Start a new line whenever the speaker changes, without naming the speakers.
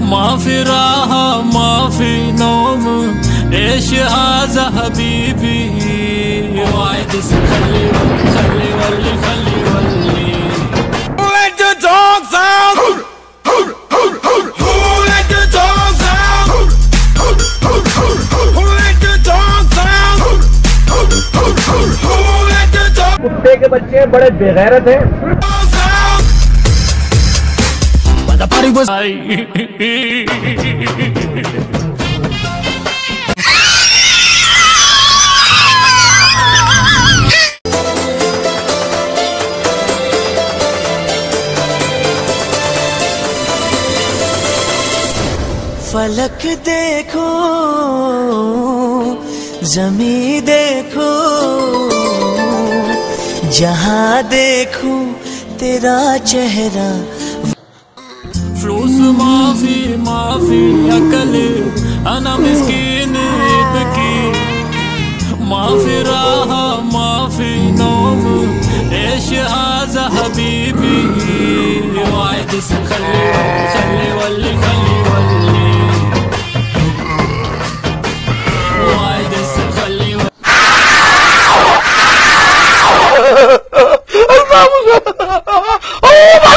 माफी राहा माफी नोम ايش هذا حبيبي وايد خلي خلي ولي خلي ولي let the dogs out who let the dogs out who let the dogs out who let the dogs
कुत्ते के बच्चे बड़े बेगैरत हैं।
the party was
फलक देखो ज़मी देखो जहाँ देखो तेरा चेहरा
فلوس ما في أكل أنا مسكين ابكي ما في راحة ما في نوم ايش هذا حبيبي وايد خلي خلي ولي خلي ولي وايد خلي
Oh my